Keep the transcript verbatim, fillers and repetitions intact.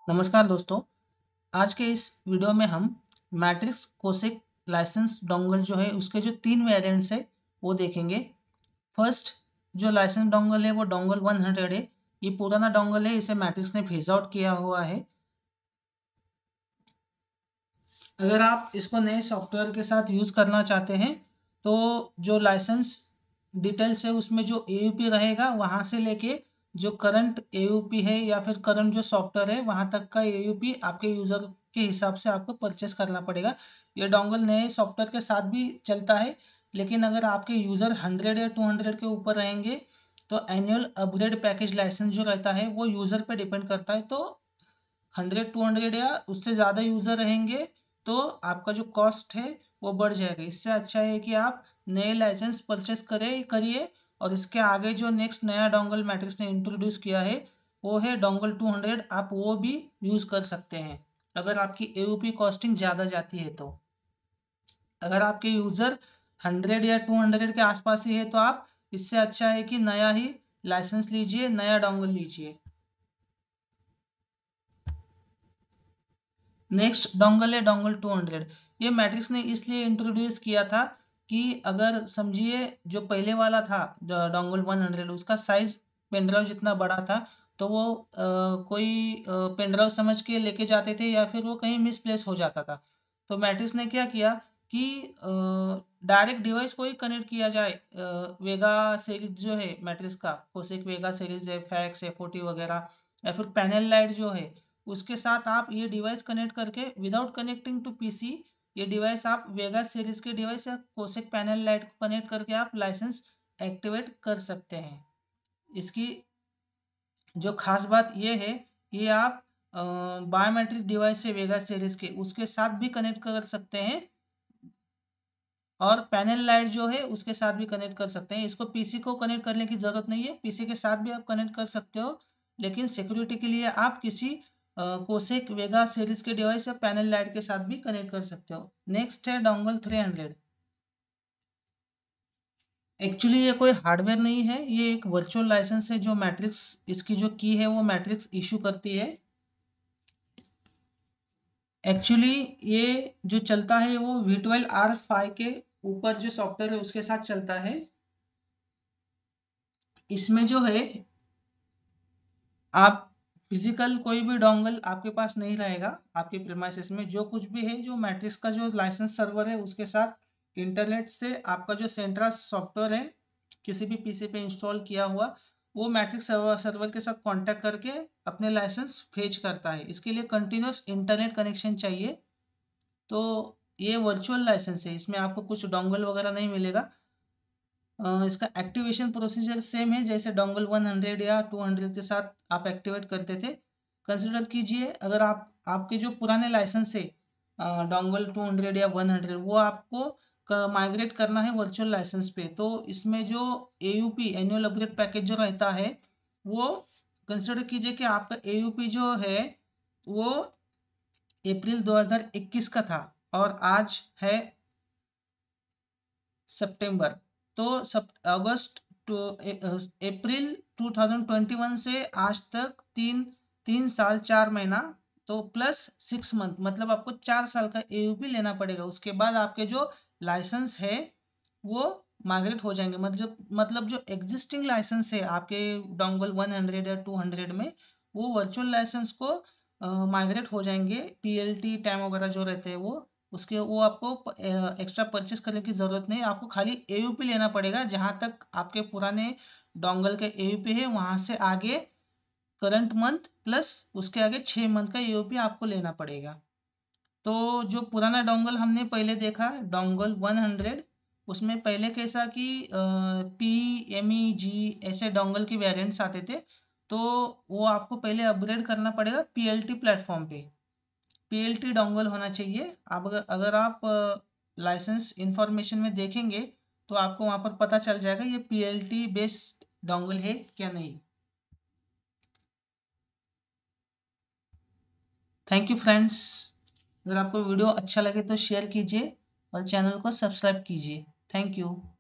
नमस्कार दोस्तों, आज के इस वीडियो में हम मैट्रिक्स कोसेक लाइसेंस डोंगल जो है उसके जो तीन वेरिएंट्स है वो देखेंगे। फर्स्ट जो लाइसेंस डोंगल है वो डोंगल सौ है। ये पुराना डोंगल है, इसे मैट्रिक्स ने फेज आउट किया हुआ है। अगर आप इसको नए सॉफ्टवेयर के साथ यूज करना चाहते हैं तो जो लाइसेंस डिटेल्स है उसमें जो एयूपी रहेगा वहां से लेके जो करंट एयूपी है या फिर करंट जो सॉफ्टवेयर है वहां तक का एयूपी आपके यूजर के हिसाब से आपको परचेस करना पड़ेगा। ये डोंगल नए सॉफ्टवेयर के साथ भी चलता है, लेकिन अगर आपके यूजर हंड्रेड या टू हंड्रेड के ऊपर रहेंगे तो एनुअल अपग्रेड पैकेज लाइसेंस जो रहता है वो यूजर पे डिपेंड करता है। तो हंड्रेड टू हंड्रेड या उससे ज़्यादा यूज़र रहेंगे तो आपका जो कॉस्ट है वो बढ़ जाएगा। इससे अच्छा है कि आप नए लाइसेंस परचेस करें करिए और इसके आगे जो नेक्स्ट नया डोंगल मैट्रिक्स ने इंट्रोड्यूस किया है वो है डोंगल टू हंड्रेड। आप वो भी यूज़ कर सकते हैं अगर आपकी एयूपी कॉस्टिंग ज़्यादा जाती है तो। अगर आपके यूज़र हंड्रेड या टू हंड्रेड के आसपास ही है तो आप इससे अच्छा है कि नया ही लाइसेंस लीजिए, नया डोंगल लीजिए। नेक्स्ट डोंगल है डोंगल टू हंड्रेड। ये मैट्रिक्स ने इसलिए इंट्रोड्यूस किया था कि अगर समझिए जो पहले वाला था डोंगल सौ उसका साइज पेनड्राइव जितना बड़ा था तो वो आ, कोई पेनड्राइव समझ के लेके जाते थे या फिर वो कहीं मिसप्लेस हो जाता था। तो मैट्रिक्स ने क्या किया कि डायरेक्ट डिवाइस को ही कनेक्ट किया जाए। वेगा सीरीज जो है मैट्रिक्स का, कोसेक वेगा सीरीज है, फैक्स एफओटी वगैरह, या फिर पैनल लाइट जो है उसके साथ आप ये डिवाइस कनेक्ट करके विदाउट कनेक्टिंग टू पीसी ये डिवाइस आप वेगा सीरीज के डिवाइस या कोसेक पैनल लाइट को कनेक्ट करके आप लाइसेंस एक्टिवेट कर सकते हैं। इसकी जो खास बात ये है, ये आप बायोमेट्रिक डिवाइस है वेगा सीरीज के उसके साथ भी कनेक्ट कर सकते हैं और पैनल लाइट जो है उसके साथ भी कनेक्ट कर सकते हैं। इसको पीसी को कनेक्ट करने की जरूरत नहीं है, पीसी के साथ भी आप कनेक्ट कर सकते हो, लेकिन सिक्योरिटी के लिए आप किसी कोसेक वेगा सीरीज के डिवाइस या पैनल लाइट के साथ भी कनेक्ट कर सकते हो। नेक्स्ट है डोंगल थ्री हंड्रेड। एक्चुअली ये कोई हार्डवेयर नहीं है, ये एक वर्चुअल लाइसेंस है जो मैट्रिक्स, इसकी जो की है वो मैट्रिक्स इशू करती है। एक्चुअली ये जो चलता है वो वी ट्वेल्व आर फाइव के ऊपर जो सॉफ्टवेयर है उसके साथ चलता है। इसमें जो है आप फिजिकल कोई भी डोंगल आपके पास नहीं रहेगा। आपके प्रीमाइसेस में जो कुछ भी है जो मैट्रिक्स का जो लाइसेंस सर्वर है उसके साथ इंटरनेट से आपका जो सेंट्रा सॉफ्टवेयर है किसी भी पीसी पे इंस्टॉल किया हुआ वो मैट्रिक्स सर्वर सर्वर के साथ कांटेक्ट करके अपने लाइसेंस फेच करता है। इसके लिए कंटिन्यूस इंटरनेट कनेक्शन चाहिए। तो ये वर्चुअल लाइसेंस है, इसमें आपको कुछ डोंगल वगैरह नहीं मिलेगा। इसका एक्टिवेशन प्रोसीजर सेम है जैसे डोंगल हंड्रेड या टू हंड्रेड के साथ आप एक्टिवेट करते थे। कंसिडर कीजिए अगर आप आपके जो पुराने लाइसेंस है डोंगल टू हंड्रेड या हंड्रेड वो आपको माइग्रेट करना है वर्चुअल लाइसेंस पे, तो इसमें जो एयूपी एनुअल अपग्रेड पैकेज जो रहता है वो कंसिडर कीजिए कि आपका एयूपी जो है वो अप्रैल दो हज़ार इक्कीस का था और आज है सितंबर। तो सब August to April two thousand twenty one से आज तक तीन तीन साल चार महीना तो प्लस सिक्स मंथ, मतलब आपको चार साल का एयूपी लेना पड़ेगा। उसके बाद आपके जो लाइसेंस है वो माइग्रेट हो जाएंगे। मतलब मतलब जो एग्जिस्टिंग लाइसेंस है आपके डोंगल हंड्रेड या टू हंड्रेड में वो वर्चुअल लाइसेंस को माइग्रेट हो जाएंगे। पीएलटी टाइम वगैरह जो रहते हैं वो उसके वो आपको एक्स्ट्रा परचेस करने की जरूरत नहीं, आपको खाली एयूपी लेना पड़ेगा। जहां तक आपके पुराने डोंगल के एयूपी है वहां से आगे करंट मंथ प्लस उसके आगे छह मंथ का एयूपी आपको लेना पड़ेगा। तो जो पुराना डोंगल हमने पहले देखा डोंगल हंड्रेड उसमें पहले कैसा कि पी एम ई जी ऐसे डोंगल के वेरिएंट्स आते थे, तो वो आपको पहले अपग्रेड करना पड़ेगा पीएलटी प्लेटफॉर्म पे। पीएलटी डोंगल होना चाहिए। आप अगर अगर आप लाइसेंस इंफॉर्मेशन में देखेंगे तो आपको वहां पर पता चल जाएगा ये पीएलटी बेस्ड डोंगल है क्या नहीं। Thank you friends. अगर आपको वीडियो अच्छा लगे तो शेयर कीजिए और चैनल को सब्सक्राइब कीजिए। Thank you.